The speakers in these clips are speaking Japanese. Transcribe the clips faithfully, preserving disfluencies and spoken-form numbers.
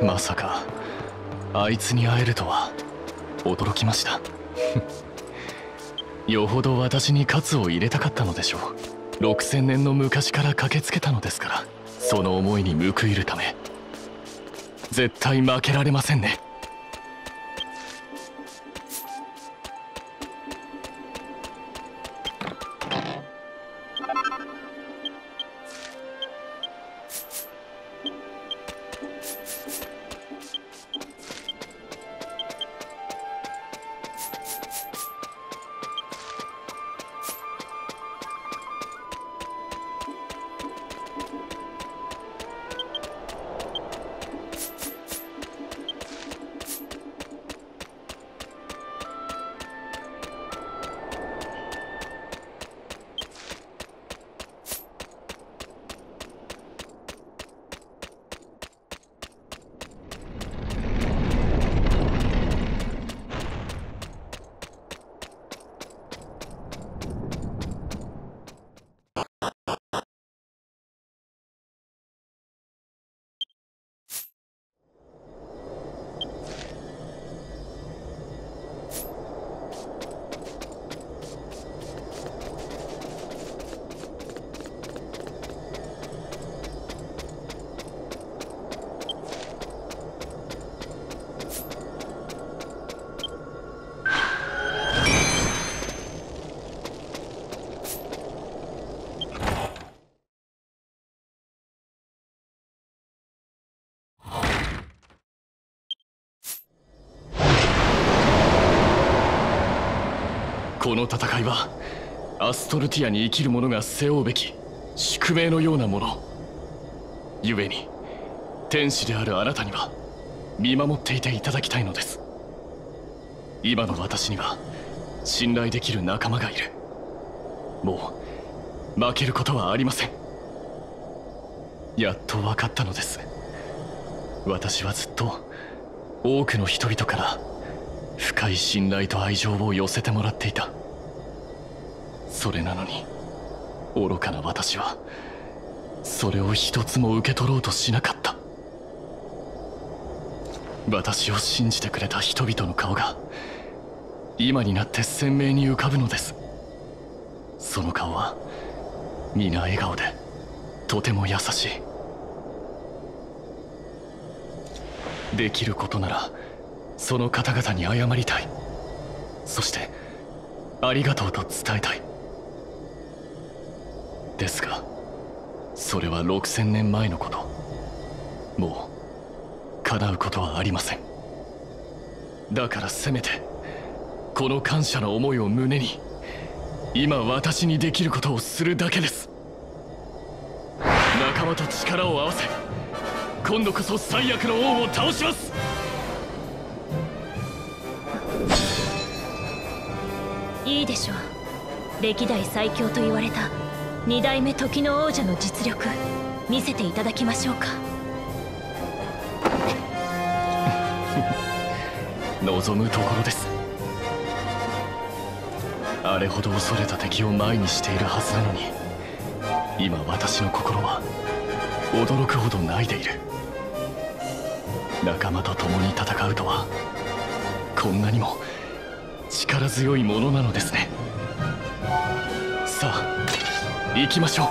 まさかあいつに会えるとは驚きました。よほど私に喝を入れたかったのでしょう。ろくせんねんの昔から駆けつけたのですから、その思いに報いるため絶対負けられませんね。この戦いはアストルティアに生きる者が背負うべき宿命のようなもの。故に天使であるあなたには見守っていていただきたいのです。今の私には信頼できる仲間がいる。もう負けることはありません。やっと分かったのです。私はずっと多くの人々から深い信頼と愛情を寄せてもらっていた。それなのに愚かな私はそれを一つも受け取ろうとしなかった。私を信じてくれた人々の顔が今になって鮮明に浮かぶのです。その顔は皆笑顔でとても優しい。できることならその方々に謝りたい。そしてありがとうと伝えたい。ですがそれはろくせんねんまえのこと。もう叶うことはありません。だからせめてこの感謝の思いを胸に今私にできることをするだけです。仲間と力を合わせ今度こそ最悪の王を倒します。 いいでしょう。歴代最強と言われた二代目時の王者の実力見せていただきましょうか。 望むところです。あれほど恐れた敵を前にしているはずなのに今私の心は驚くほど泣いている。仲間と共に戦うとはこんなにも力強いものなのですね。さあ行きましょう。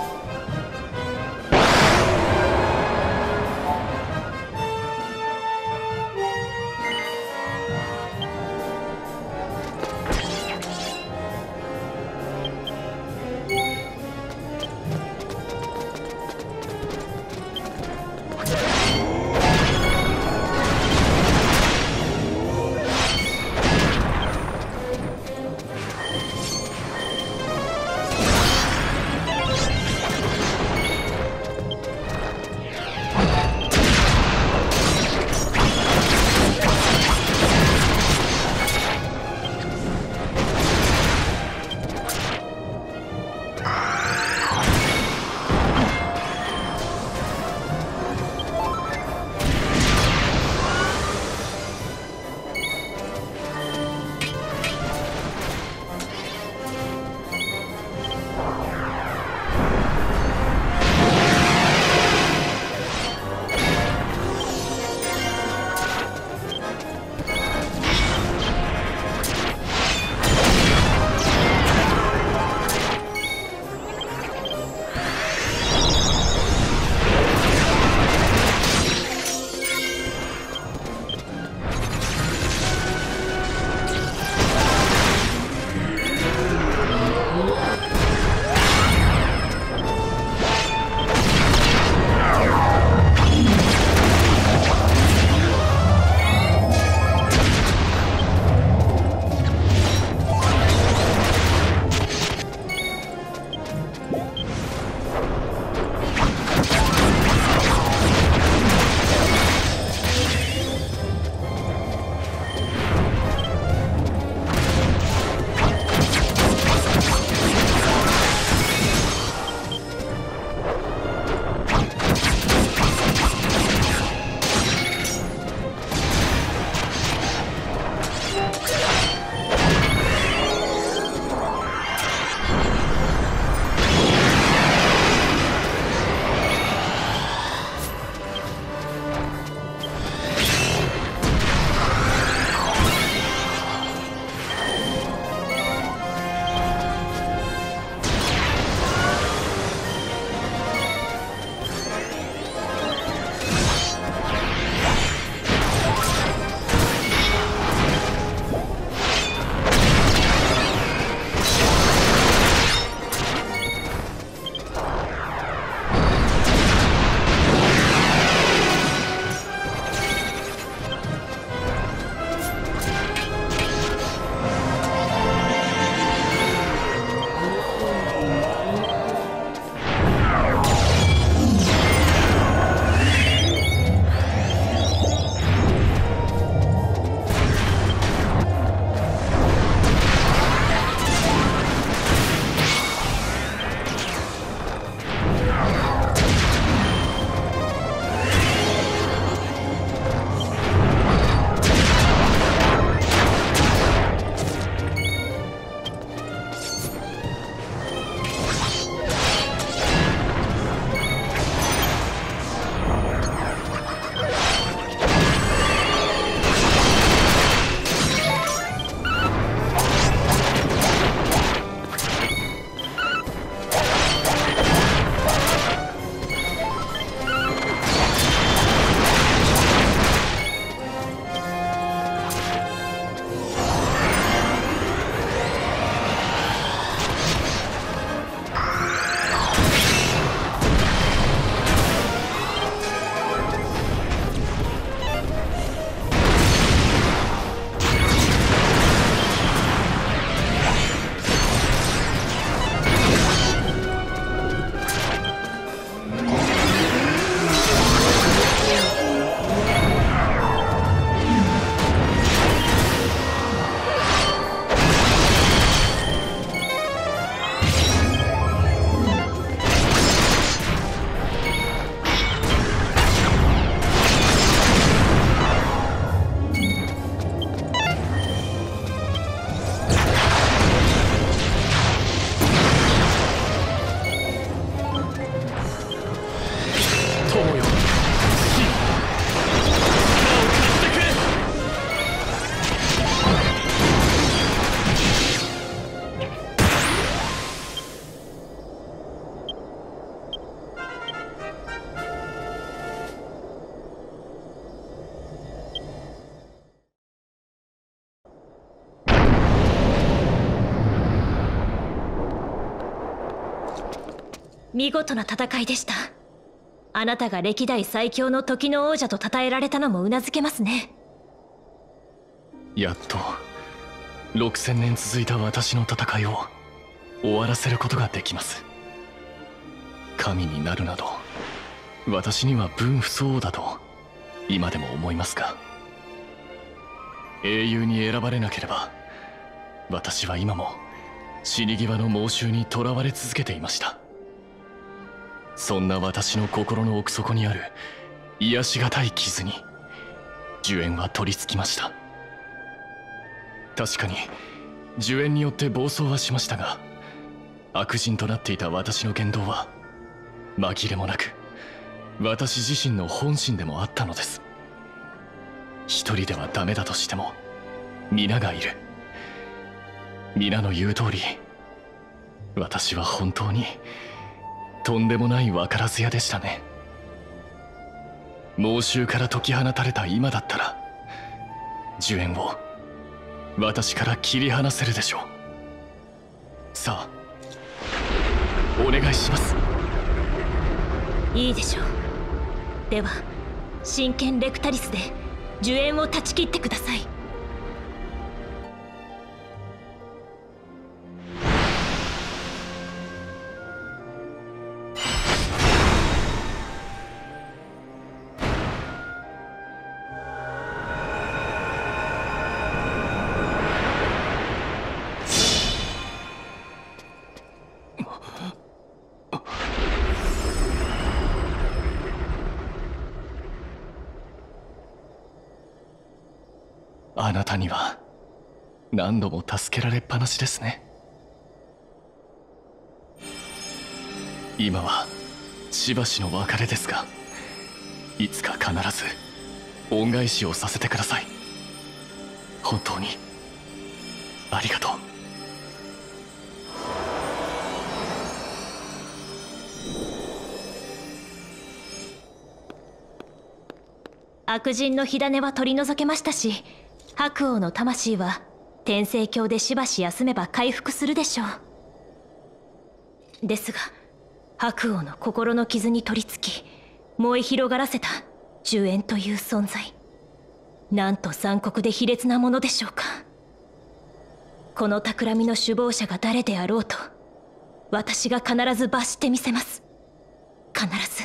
見事な戦いでした。あなたが歴代最強の時の王者と称えられたのもうなずけますね。 やっとろくせんねん続いた私の戦いを終わらせることができます。神になるなど私には分不相応だと今でも思いますが、英雄に選ばれなければ私は今も死に際の猛襲にとらわれ続けていました。そんな私の心の奥底にある癒しがたい傷に呪怨は取り付きました。確かに呪怨によって暴走はしましたが、悪人となっていた私の言動は紛れもなく私自身の本心でもあったのです。一人ではダメだとしても皆がいる。皆の言う通り私は本当にとんでもない分からず屋でしたね。猛襲から解き放たれた今だったら呪怨を私から切り離せるでしょう。さあお願いします。 いいでしょう。では真剣レクタリスで呪怨を断ち切ってください。 あなたには何度も助けられっぱなしですね。今はしばしの別れですが、いつか必ず恩返しをさせてください。本当にありがとう。 悪人の火種は取り除けましたし、白王の魂は天聖境でしばし休めば回復するでしょう。ですが白王の心の傷に取り付き燃え広がらせた呪怨という存在、なんと残酷で卑劣なものでしょうか。この企みの首謀者が誰であろうと私が必ず罰してみせます。必ず。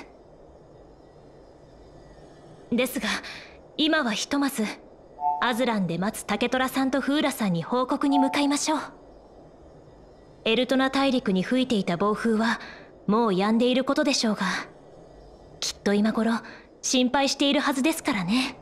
ですが今はひとまずアズランで待つ竹虎さんとフーラさんに報告に向かいましょう。エルトナ大陸に吹いていた暴風はもう止んでいることでしょうが、きっと今頃心配しているはずですからね。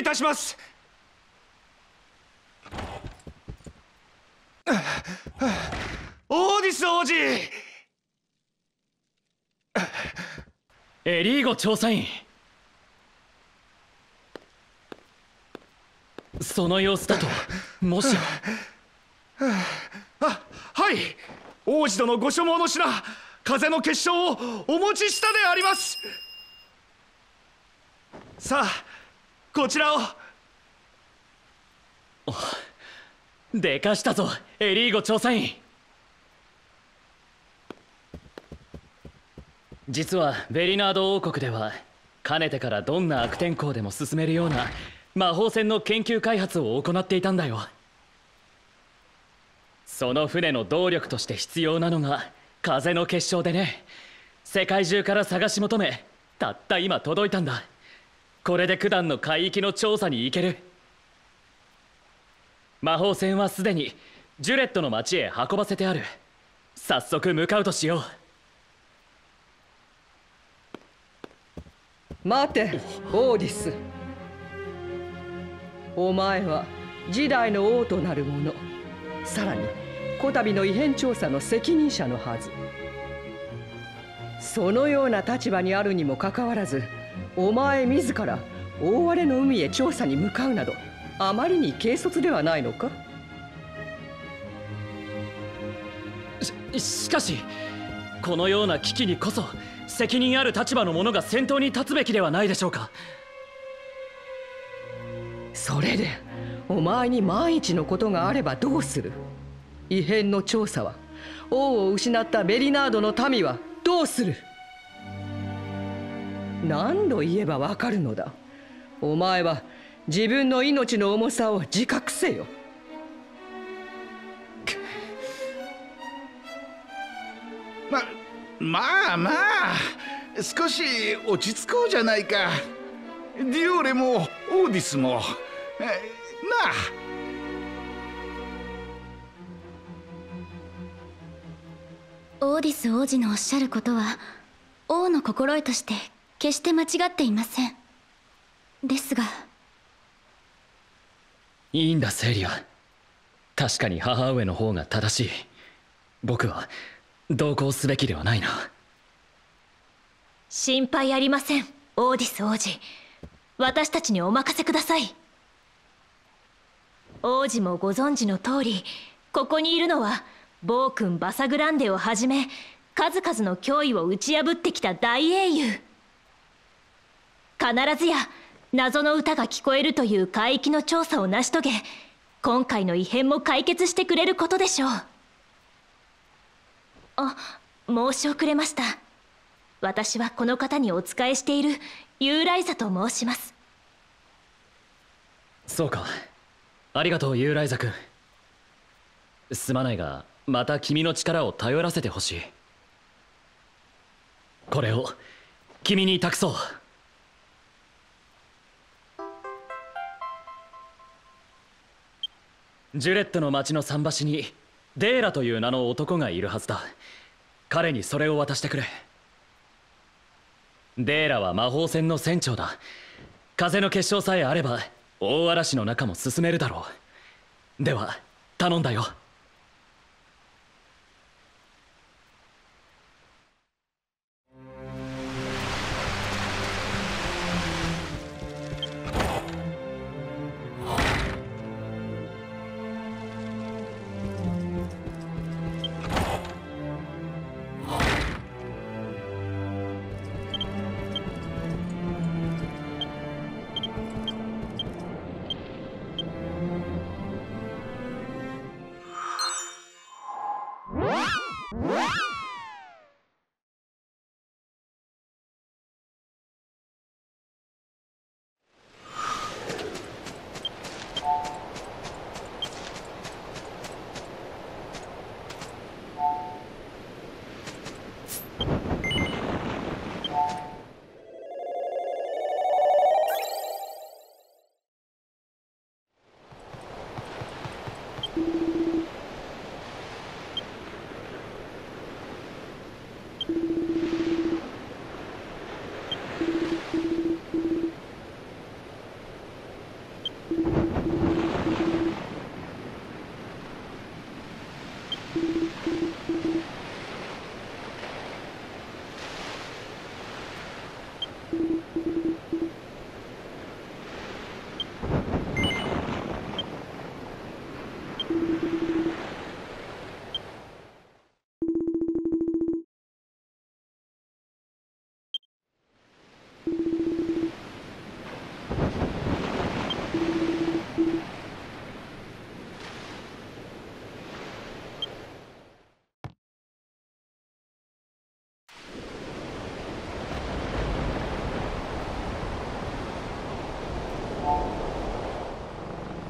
いたします。オーディス王子。 エリーゴ調査員。その様子だと、もしや。 あ、はい。王子殿ご所望の品、風の結晶をお持ちしたであります。さあ、こちらを。 でかしたぞ、エリーゴ調査員。実はベリナード王国ではかねてからどんな悪天候でも進めるような魔法船の研究開発を行っていたんだよ。その船の動力として必要なのが風の結晶でね、世界中から探し求めたった今届いたんだ。これで九段の海域の調査に行ける。魔法船はすでにジュレットの町へ運ばせてある。早速向かうとしよう。 待て、オーディス。お前は時代の王となる者、さらにこたびの異変調査の責任者のはず。そのような立場にあるにもかかわらず、お前自ら大荒れの海へ調査に向かうなど、あまりに軽率ではないのか。 し, しかしこのような危機にこそ責任ある立場の者が先頭に立つべきではないでしょうか。 それでお前に万一のことがあればどうする。異変の調査は、王を失ったベリナードの民はどうする。何度言えばわかるのだ。お前は自分の命の重さを自覚せよ。 ま、まあまあ、少し落ち着こうじゃないか。ディオーレもオーディスも。なあ。 オーディス王子のおっしゃることは王の心得として決して間違っていません。ですが。 いいんだセリア。確かに母上の方が正しい。僕は同行すべきではないな。 心配ありません、オーディス王子。私たちにお任せください。王子もご存知の通り、ここにいるのは暴君バサグランデをはじめ数々の脅威を打ち破ってきた大英雄。必ずや謎の歌が聞こえるという海域の調査を成し遂げ、今回の異変も解決してくれることでしょう。あ、申し遅れました。私はこの方にお仕えしているユーライザと申します。 そうか、ありがとうユーライザ君。すまないがまた君の力を頼らせてほしい。これを君に託そう。ジュレットの町の桟橋にデーラという名の男がいるはずだ。彼にそれを渡してくれ。デーラは魔法船の船長だ。風の結晶さえあれば大嵐の中も進めるだろう。では頼んだよ。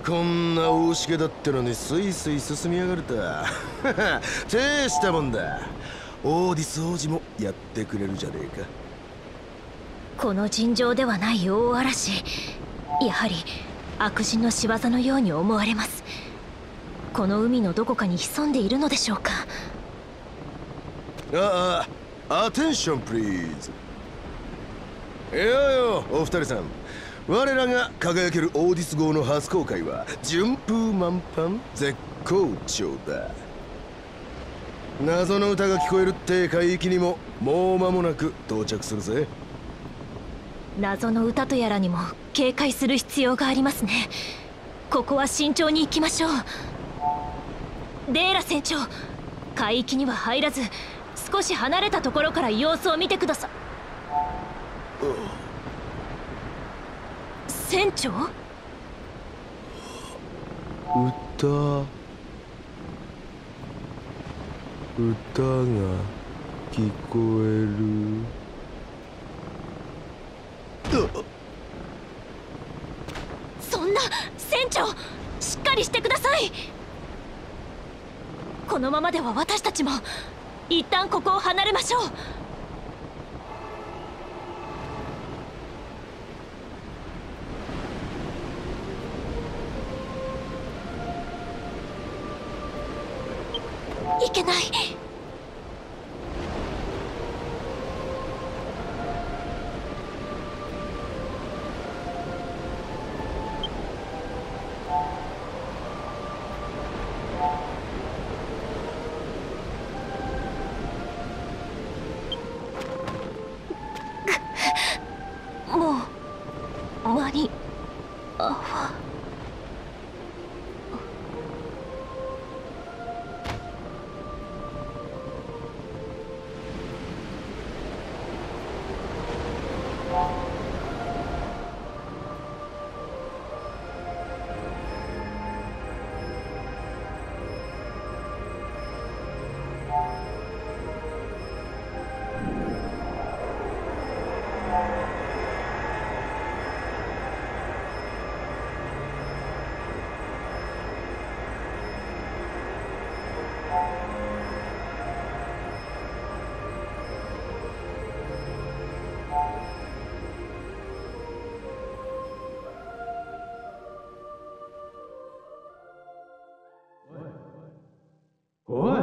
こんな大しげだってのにスイスイ進みやがると大したもんだ。オーディス王子もやってくれるじゃねえか。 この尋常ではない大嵐、やはり悪人の仕業のように思われます。この海のどこかに潜んでいるのでしょうか。 ああ、アテンションプリーズ。いやよ、お二人さん、我らが輝けるオーディス号の初公開は順風満帆絶好調だ。謎の歌が聞こえるって海域にももう間もなく到着するぜ。 謎の歌とやらにも警戒する必要がありますね。ここは慎重に行きましょう。デーラ船長、海域には入らず少し離れたところから様子を見てください。船長？ 歌歌が聞こえる。 そんな、船長、しっかりしてください。このままでは私たちも一旦ここを離れましょう。いけない。もう間に合わおい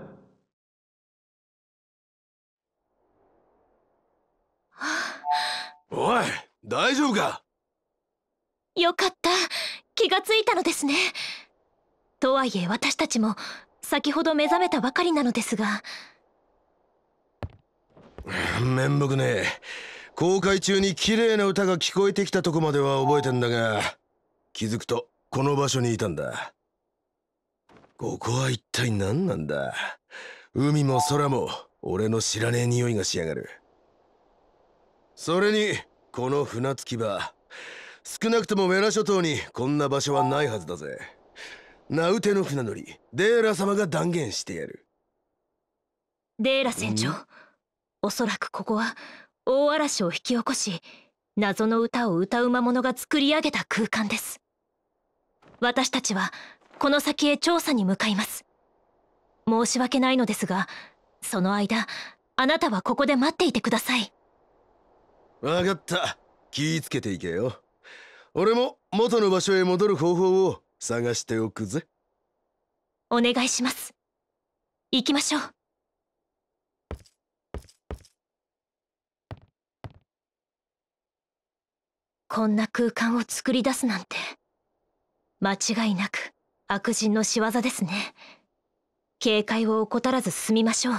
おい、大丈夫か？ よかった、気がついたのですね。とはいえ私たちも先ほど目覚めたばかりなのですが。 面目ねえ。航海中に綺麗な歌が聞こえてきたとこまでは覚えてんだが、気づくとこの場所にいたんだ。ここは一体何なんだ？海も空も俺の知らねえ匂いがしやがる。それにこの船着き場、少なくともウェラ諸島にこんな場所はないはずだぜ。ナウテの船乗りデーラ様が断言してやる。 デーラ船長、おそらくここは大嵐を引き起こし謎の歌を歌う魔物が作り上げた空間です。私たちはこの先へ調査に向かいます。申し訳ないのですが、その間あなたはここで待っていてください。 わかった、気ぃつけていけよ。俺も元の場所へ戻る方法を探しておくぜ。 お願いします。行きましょう。こんな空間を作り出すなんて間違いなく悪人の仕業ですね。警戒を怠らず進みましょう。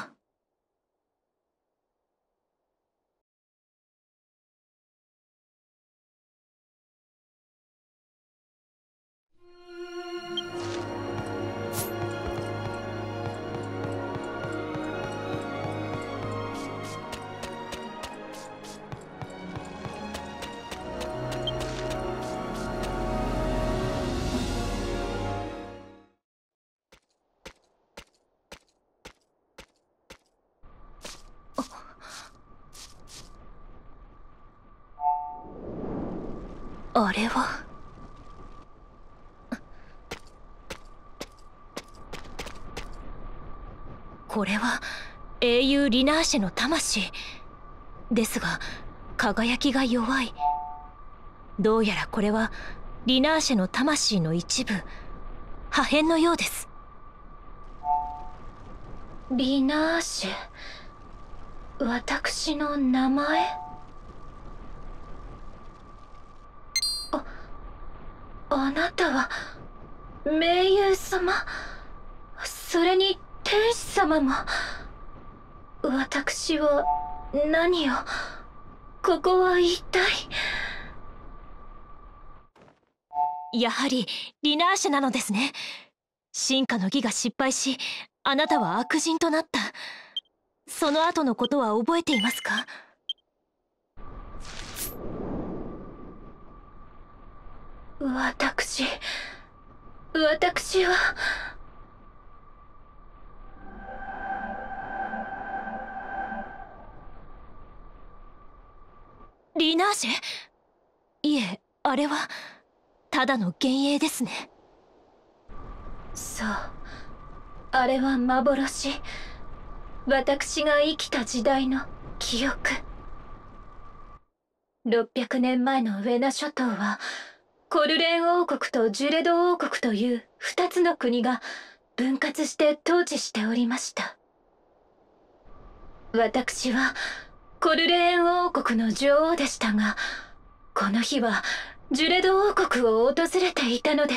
あれは。 これは英雄リナーシェの魂ですが、輝きが弱い。どうやらこれはリナーシェの魂の一部、破片のようです。リナーシェ、私の名前？あ、あなたは盟友様、それに天使様も。私は何を、ここは一体。やはりリナーシェなのですね。進化の儀が失敗し、あなたは悪人となった。その後のことは覚えていますか？私私はリナーシェ？いえ、あれはただの幻影ですね。そう、あれは幻。私が生きた時代の記憶。ろっぴゃくねんまえのウェナ諸島はコルレン王国とジュレド王国という二つの国が分割して統治しておりました。私はコルレーン王国の女王でしたが、この日はジュレド王国を訪れていたのです。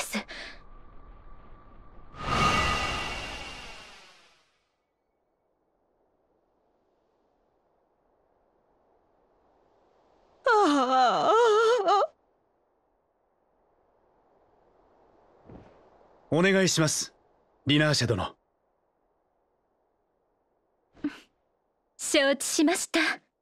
ああ、お願いします、リナーシェ殿。 承知しました。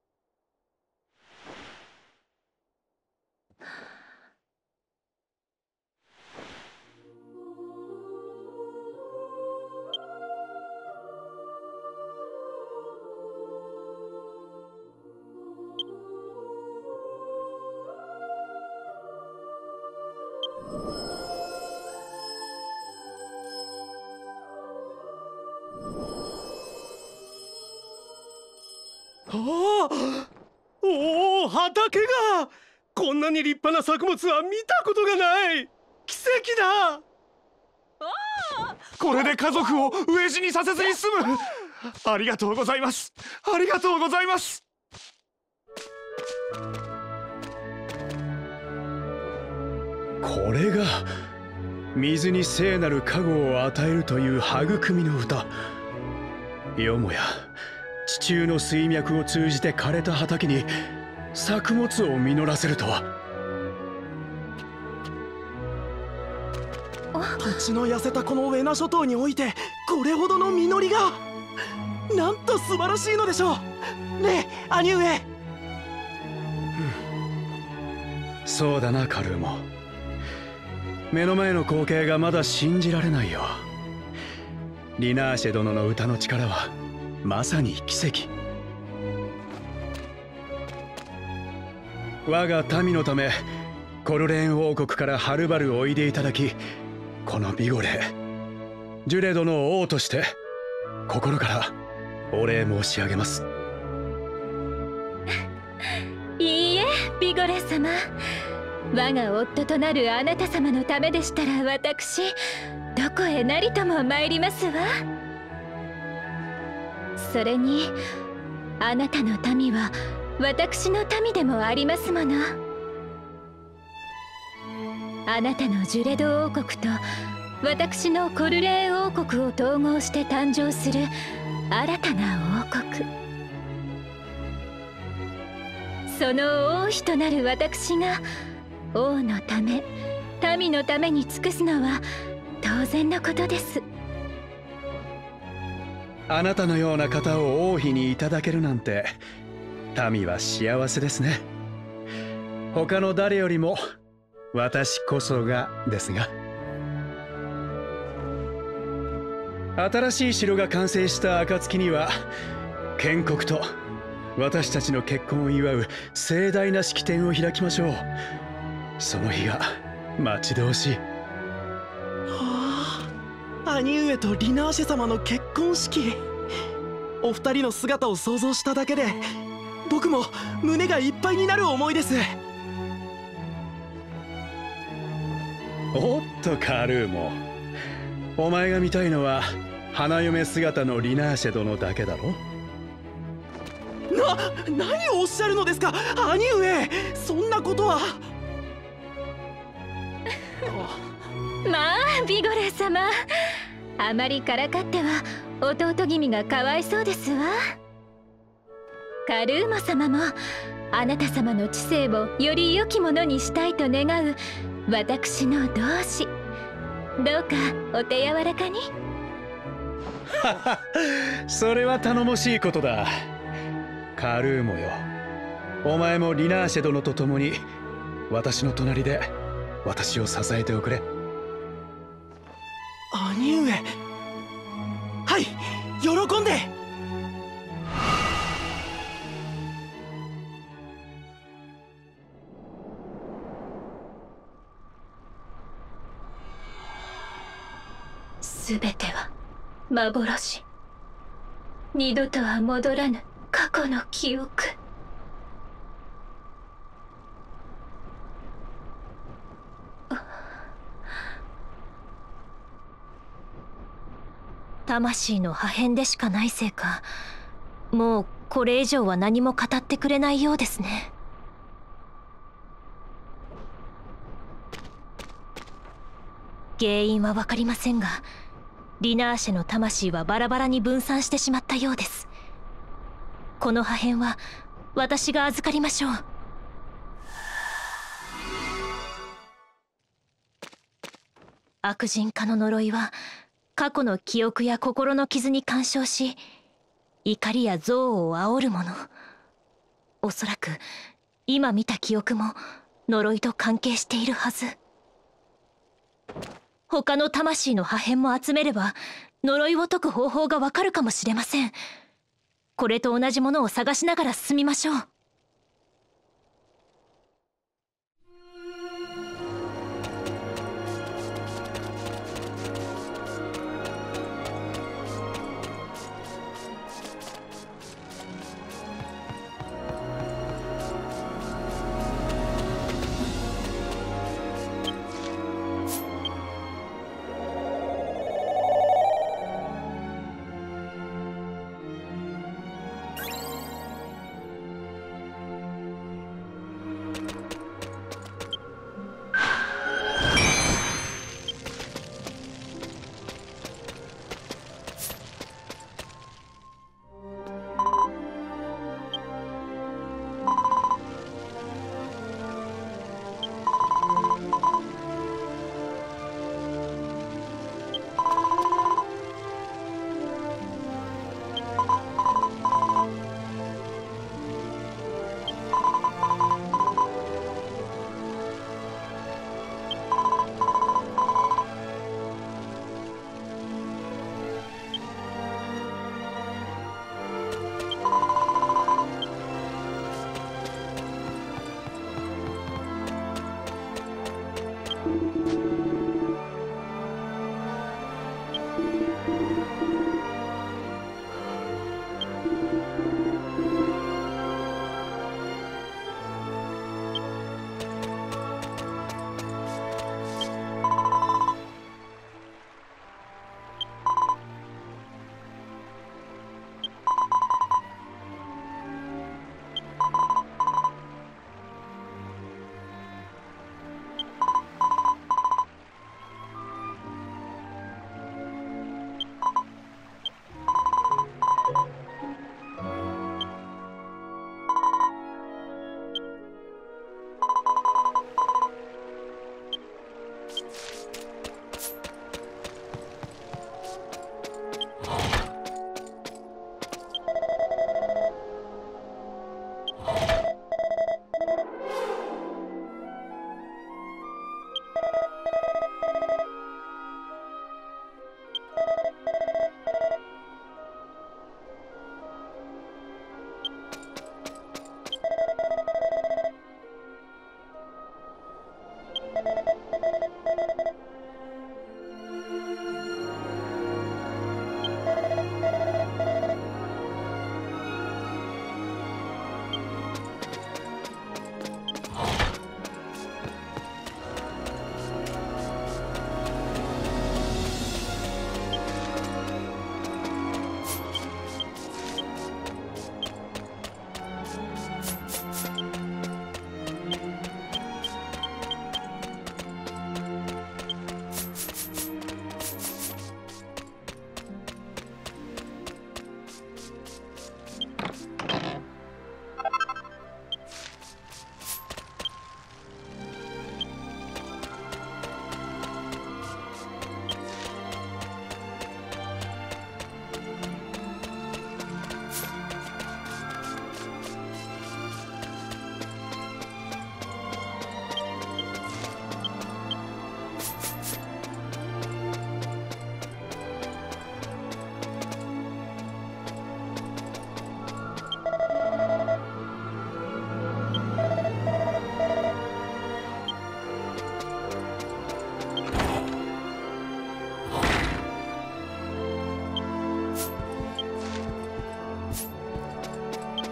おお、畑がこんなに立派な作物は見たことがない。奇跡だ。 これで家族を飢え死にさせずに済む。ありがとうございます。ありがとうございます。 これが水に聖なる加護を与えるという育みの歌。よもや地中の水脈を通じて枯れた畑に作物を実らせるとは。 土地の痩せたこのウェナ諸島においてこれほどの実りが、なんと素晴らしいのでしょうねえ、兄上。 うん、そうだなカルーモ。目の前の光景がまだ信じられないよ。リナーシェ殿の歌の力はまさに奇跡。我が民のためコルレーン王国からはるばるおいでいただき、このビゴレジュレドの王として心からお礼申し上げます。 いいえ、ビゴレ様。我が夫となるあなた様のためでしたら、私どこへなりとも参りますわ。それにあなたの民は私の民でもありますもの。あなたのジュレド王国と私のコルレー王国を統合して誕生する新たな王国。その王妃となる私が王のため民のために尽くすのは当然のことです。 あなたのような方を王妃にいただけるなんて、民は幸せですね。他の誰よりも私こそがですが。新しい城が完成した暁には、建国と私たちの結婚を祝う盛大な式典を開きましょう。その日が待ち遠しい。 はあ、兄上とリナーシェ様の結婚式。 お二人の姿を想像しただけで僕も胸がいっぱいになる思いです。 おっとカルーモ、お前が見たいのは花嫁姿のリナーシェ殿だけだろ。 な、何をおっしゃるのですか兄上。そんなことは。 まあビゴレー様、あまりからかっては弟君がかわいそうですわ。カルーモ様もあなた様の知性をより良きものにしたいと願う私の同志、どうかお手柔らかに。 それは頼もしいことだ。カルーモよ、お前もリナーシェ殿と共に私の隣で私を支えておくれ。 兄上、はい、喜んで。 すべては幻。二度とは戻らぬ過去の記憶。魂の破片でしかないせいか、もうこれ以上は何も語ってくれないようですね。原因は分かりませんが、リナーシェの魂はバラバラに分散してしまったようです。この破片は私が預かりましょう。悪人化の呪いは過去の記憶や心の傷に干渉し、怒りや憎悪を煽るもの。おそらく今見た記憶も呪いと関係しているはず。他の魂の破片も集めれば呪いを解く方法がわかるかもしれません。これと同じものを探しながら進みましょう。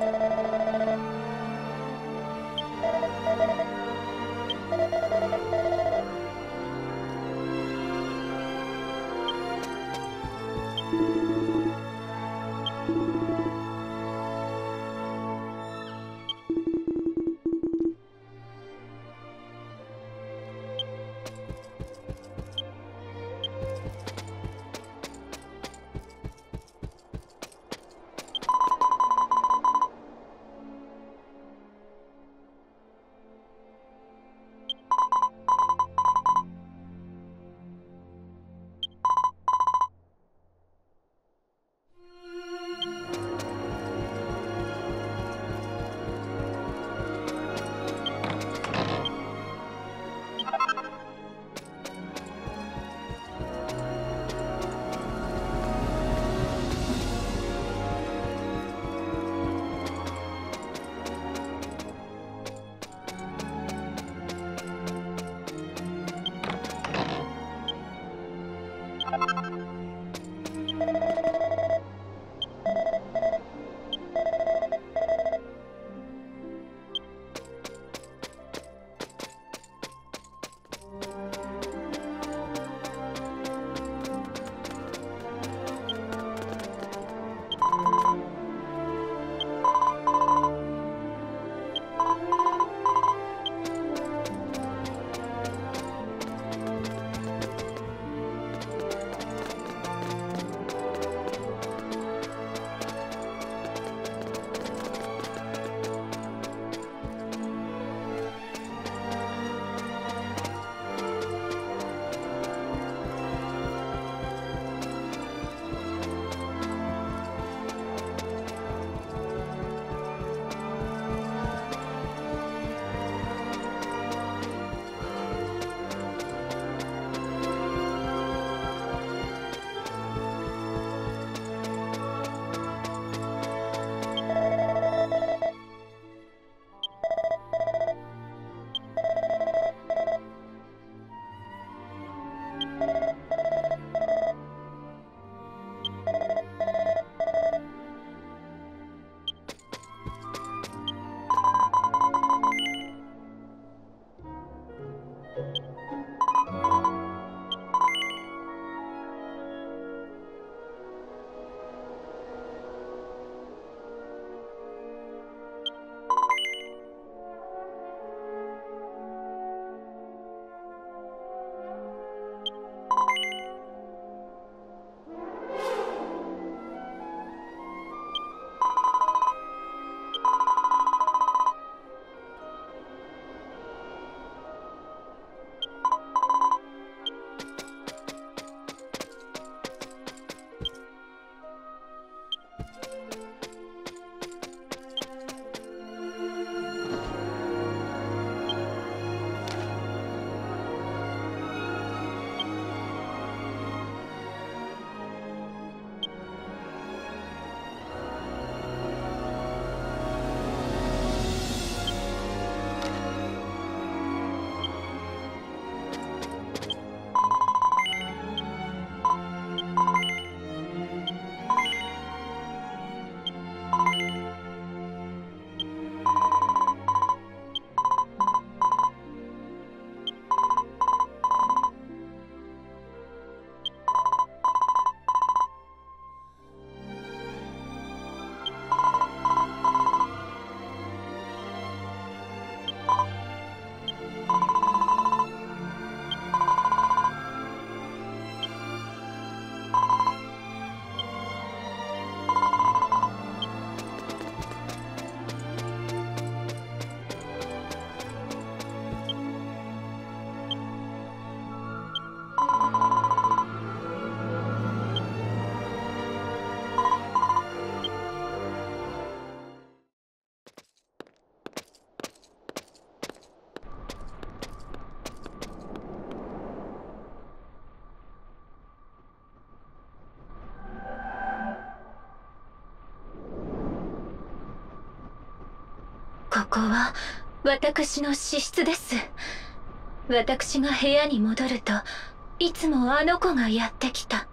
ここは私の私室です。私が部屋に戻るといつもあの子がやってきた。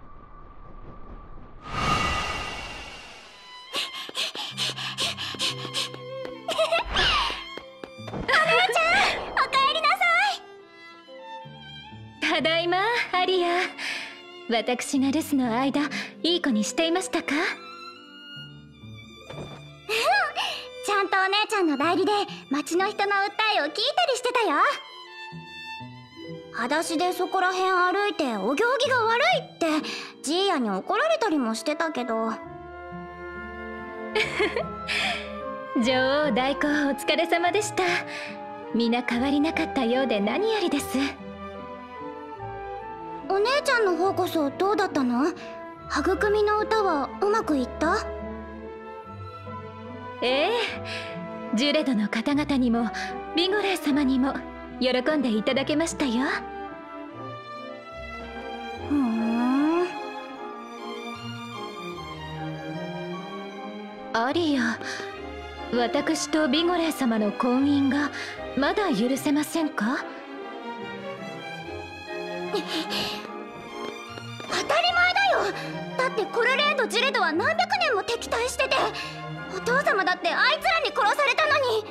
私が留守の間いい子にしていましたか？ ちゃんとお姉ちゃんの代理で町の人の訴えを聞いたりしてたよ。裸足でそこら辺歩いてお行儀が悪いってジーヤに怒られたりもしてたけど。 女王代行お疲れ様でした。皆変わりなかったようで何よりです。 お姉ちゃんの方こそどうだったの？育みの歌はうまくいった？ ええ、ジュレドの方々にもビゴレー様にも喜んでいただけましたよ。 ふん。 アリア、私とビゴレー様の婚姻がまだ許せませんか？ 当たり前だよ。だってコルレーとジュレドは何百年も敵対してて、お父様だってあいつらに殺されたのに。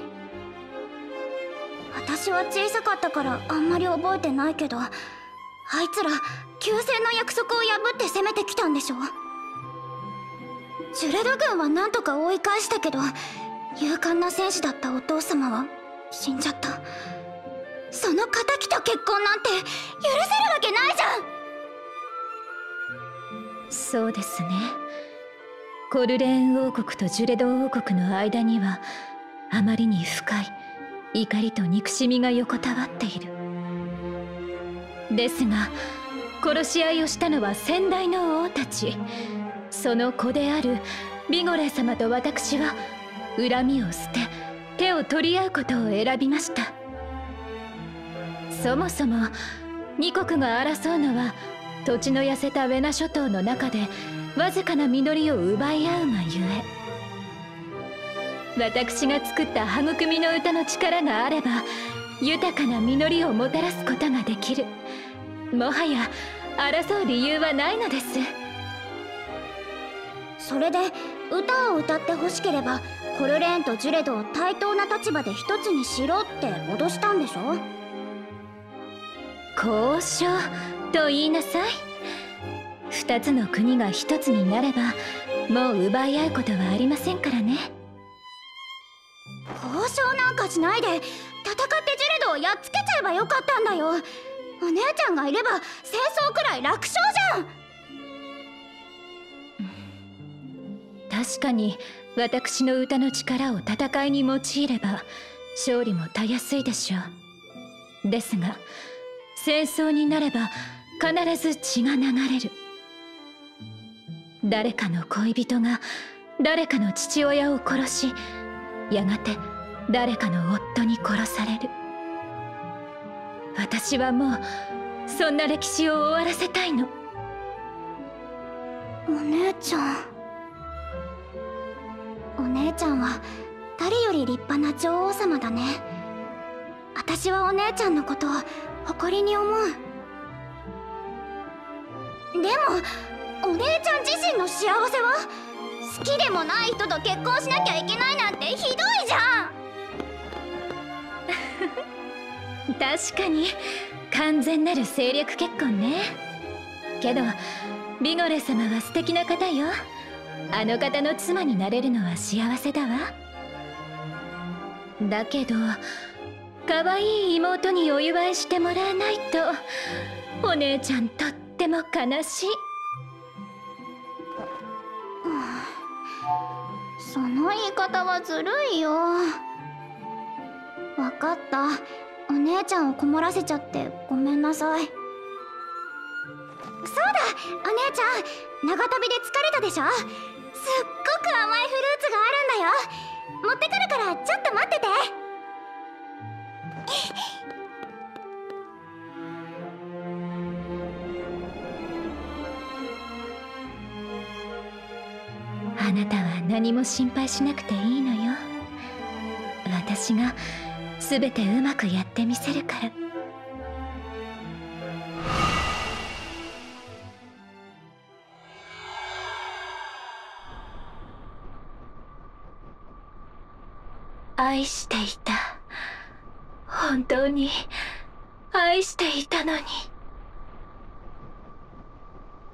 私は小さかったからあんまり覚えてないけど、あいつら休戦の約束を破って攻めてきたんでしょ。ジュレド軍は何とか追い返したけど、勇敢な戦士だったお父様は死んじゃった。その仇と結婚なんて許せるわけないじゃん。 そうですね。コルレーン王国とジュレド王国の間にはあまりに深い怒りと憎しみが横たわっている。ですが殺し合いをしたのは先代の王たち。その子であるビゴレー様と私は恨みを捨て手を取り合うことを選びました。そもそも二国が争うのは土地の痩せたウェナ諸島の中でわずかな実りを奪い合うがゆえ、私が作った育みの歌の力があれば豊かな実りをもたらすことができる。もはや争う理由はないのです。 それで歌を歌ってほしければコルレーンとジュレドを対等な立場で一つにしろって脅したんでしょ。 交渉と言いなさい。二つの国が一つになればもう奪い合うことはありませんからね。 交渉なんかしないで戦ってジュレドをやっつけちゃえばよかったんだよ。お姉ちゃんがいれば戦争くらい楽勝じゃん。 確かに私の歌の力を戦いに用いれば勝利もたやすいでしょう。ですが戦争になれば必ず血が流れる。誰かの恋人が誰かの父親を殺し、やがて誰かの夫に殺される。私はもうそんな歴史を終わらせたいの。 お姉ちゃん。お姉ちゃんは誰より立派な女王様だね。私はお姉ちゃんのことを誇りに思う。でもお姉ちゃん自身の幸せは？好きでもない人と結婚しなきゃいけないなんてひどいじゃん。確かに完全なる政略結婚ね。けどビゴレ様は素敵な方よ。あの方の妻になれるのは幸せだわ。だけど可愛い妹にお祝いしてもらわないとお姉ちゃんとっても悲しい。 その言い方はずるいよ。わかった。お姉ちゃんを困らせちゃってごめんなさい。そうだ、お姉ちゃん長旅で疲れたでしょ。すっごく甘いフルーツがあるんだよ。持ってくるからちょっと待ってて。 あなたは何も心配しなくていいのよ。私が全てうまくやってみせるから。愛していた。本当に愛していたのに。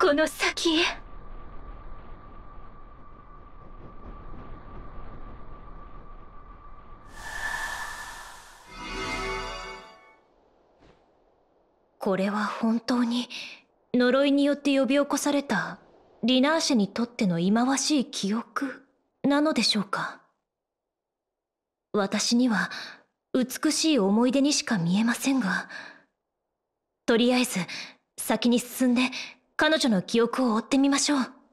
この先へ。これは本当に呪いによって呼び起こされたリナーシェにとっての忌まわしい記憶なのでしょうか。私には美しい思い出にしか見えませんが、とりあえず先に進んで彼女の記憶を追ってみましょう。